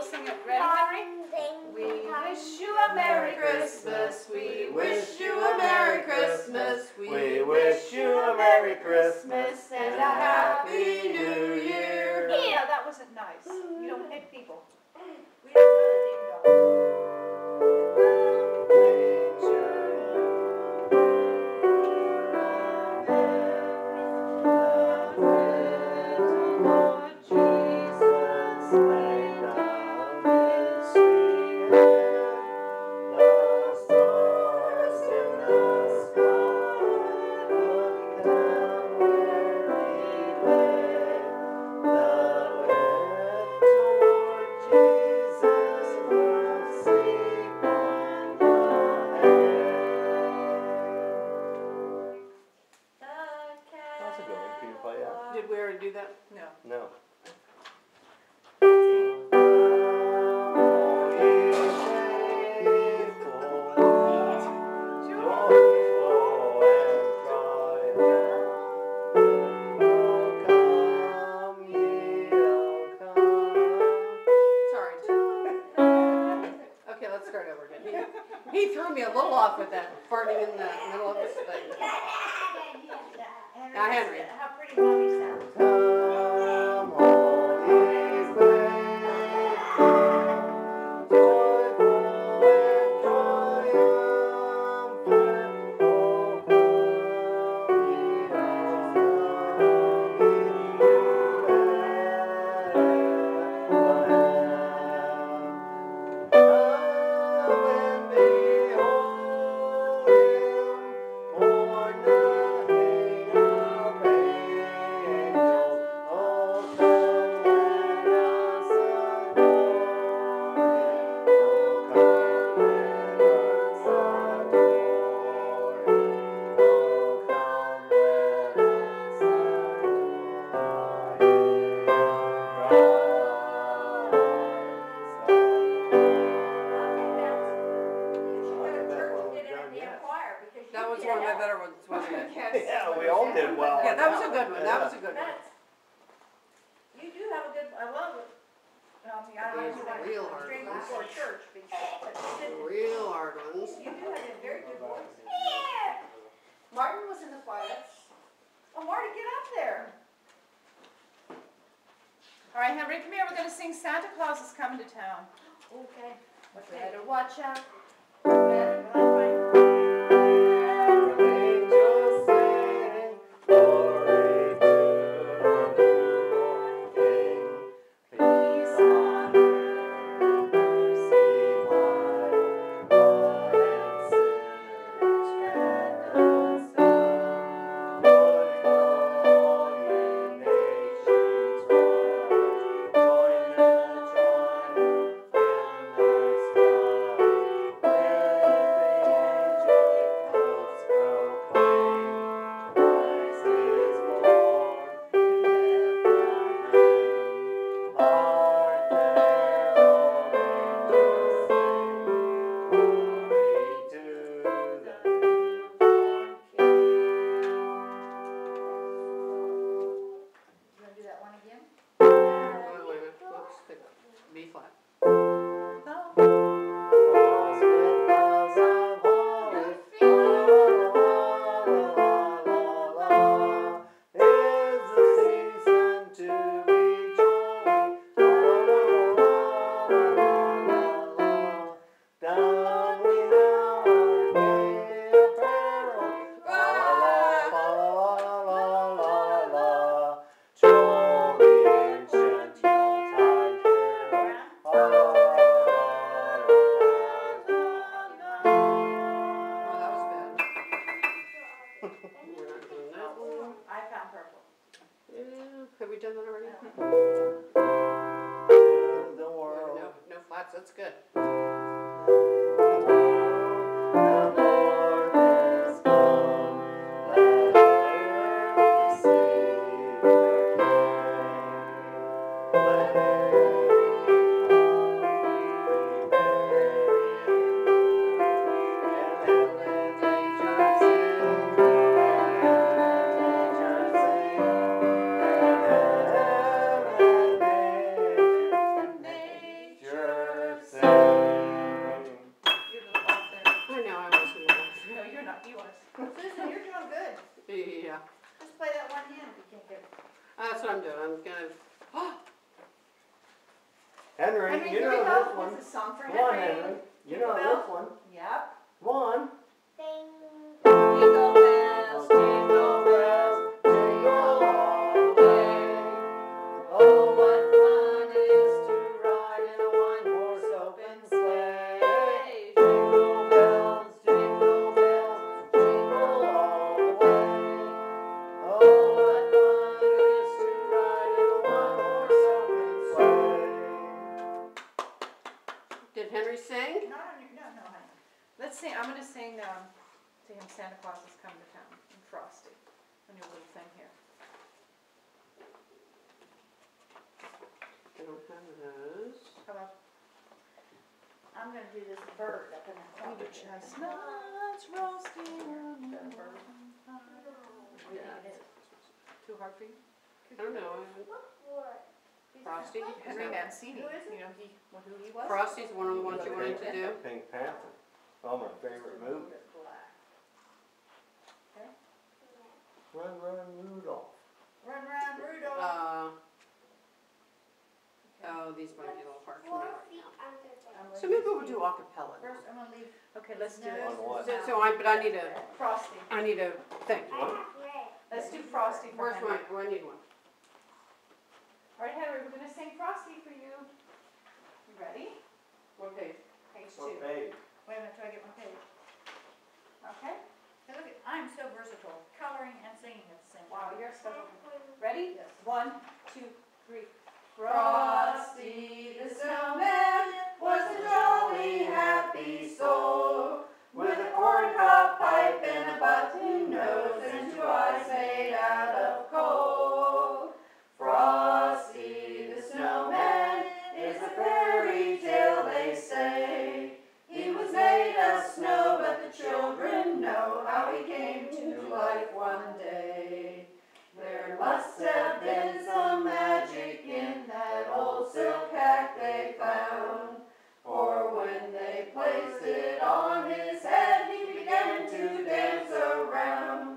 sing it. Ready, Henry? We wish you a Merry Christmas. We wish you a Merry Christmas. We wish you a Merry Christmas and a Happy New Year. Yeah, that wasn't nice. You don't hit people. We don't do the ding dong. Did we already do that? No. No. Sorry. Okay, let's start over again. He threw me a little off with that farting in the middle of his thing. Now, Henry. How pretty mommy sounds. Come all ye faithful, joyful and triumphant, oh come ye That was one of my better ones, wasn't it? Yeah, we all did well. Yeah, that was a good one. That was a good one. You do have a good, I love it. I These do are like real hard string ones. before church because Real hard ones. you do have a very good voice. Yeah. Martin was in the choir. Oh, Marty, get up there. All right, Henry, come here. We're going to sing Santa Claus is Coming to Town. Okay. Better watch out. Better watch out. Angels sing, glory to the newborn King. Peace on earth, mercy mild, God and sinners friend and son. Joyful ye nations rise, join the triumph in the sky. With angelic hosts proclaim, Christ is born in Bethlehem. Hark the herald angels sing, glory to the newborn King. You want to do that one again? Wait a minute. Let's pick up B flat. Bells with bells of holly, la la la la la, is the season to be jolly, la la la la la. Down we now our gay apparel, la la la la la. Troll the ancient Yuletide carol. Oh, that was bad. We're not doing that one. I found purple. Yeah, have we done that already? To the world. No, no flats. That's good. The Lord is come, let earth receive their King. Let every heart be merry and Henry, Henry, you here we know go. this one. It's a song for Come on, Henry. Henry. You know Jingle this one. Yep. Come on. Jingle bells, jingle bells, jingle all the way. Oh, what fun it is to ride in a one-horse open sleigh. Jingle bells, jingle bells, jingle all the way. Oh, what fun it is to ride in a one-horse open sleigh. Did Henry sing? No, honey. Let's sing. I'm gonna sing to him. Santa Claus is coming to town. And Frosty. A new little thing here. I don't have those. How about I'm gonna do this bird up in the corner. chestnuts roasting on the bird. Yeah. Too hard for you? I don't know. Frosty? Henry Mancini. Who is it? You know who he was? Frosty's one of the ones you wanted to do. Pink Panther. Oh, my favorite movie. Run, run, Rudolph. Run, run, Rudolph. Oh, these might be a little hard for me right now. I'm So maybe we'll do a cappella. First, I'm gonna leave. Okay, let's do On it. what? But I need a Frosty. thing. Let's do Frosty for Where's Henry. my, I need one. All right, Henry, we're gonna sing Frosty for you. You ready? What page? Page 2. Okay. Wait a minute till I get my page. Okay? Hey, look, I'm so versatile, coloring and singing at the same Wow, time. you're special. Ready? Yes. 1, 2, 3. Frosty the snowman was a jolly happy soul, with a corncob pipe and a button nose and 2 eyes made out of coal. Frosty the snowman is a fairy tale, they say. He was made of snow, but the children know how he came to life one day. There must have been some magic in that old silk hat they found, for when they placed it on his head, he began to dance around.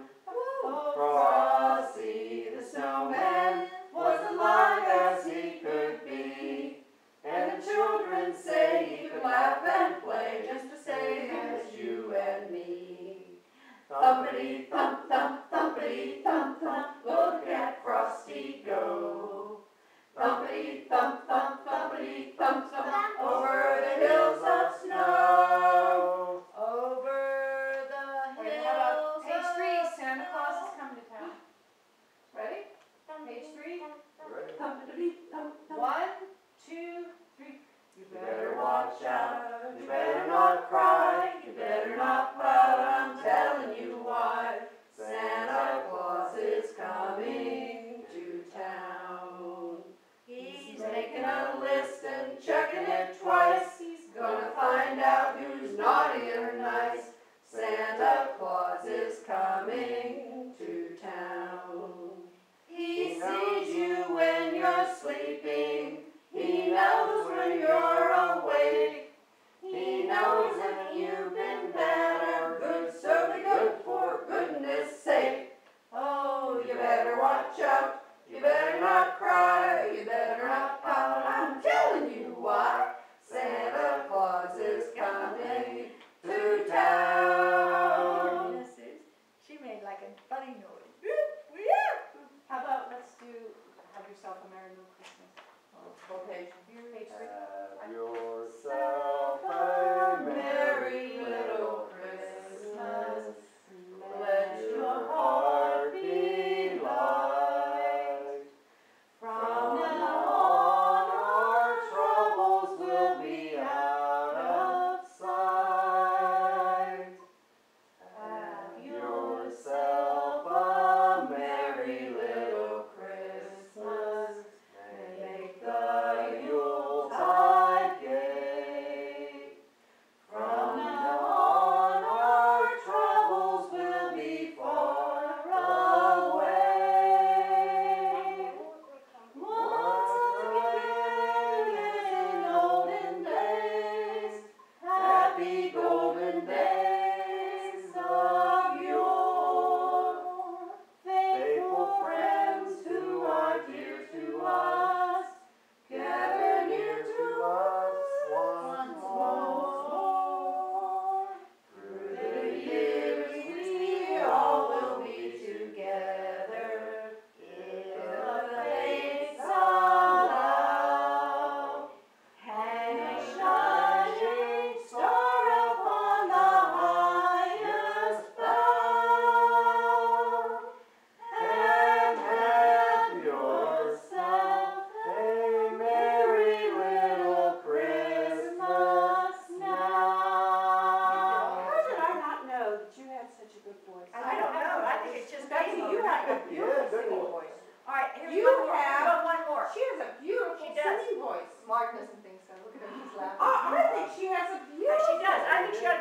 Frosty the snowman was alive as he could be, and the children say he could laugh and play just the same as you and me. Thumpity thump thump, thumpity thump thump, look at Frosty go. Thumpity thump thump, thumpity thump thump, over the hills of snow. Over the Okay, how about hills page 3? of Santa Claus is snow. coming to town. Ready? Page 3. Ready? Thumpity thump thump. 1, 2, 3. You better watch out. You better not cry. You better not pout. I'm telling you why. Santa Claus is coming to town. He's making a list and checking it twice. He's gonna find out who's naughty or nice. Santa Claus is coming to town. He sees you when you're sleeping. He knows when you're awake. He knows if you've been bad or good, so be good for goodness sake. Oh, you better watch out. You better not cry. You better not pout. I'm telling you why.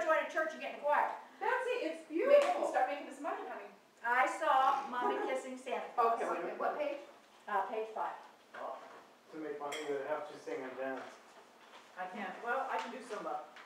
start joining church and getting quiet. Betsy, it's Maybe we can beautiful. start making this money, honey. I saw Mommy kissing Santa Claus. Okay, wait a minute, what page? Page 5. To make money, you would have to sing and dance. I can't, well, I can do some,